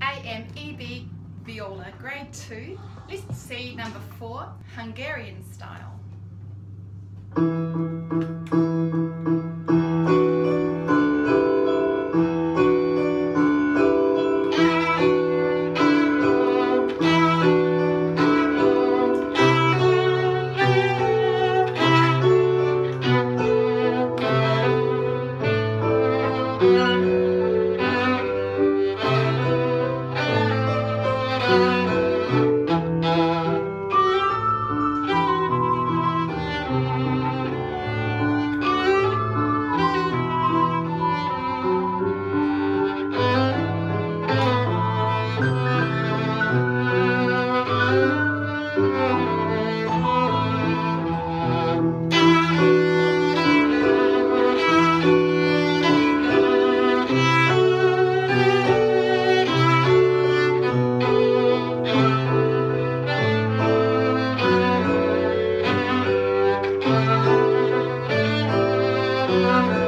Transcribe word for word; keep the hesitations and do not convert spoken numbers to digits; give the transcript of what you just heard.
I am E B Viola, grade two, list C number four, Hungarian style. Thank you.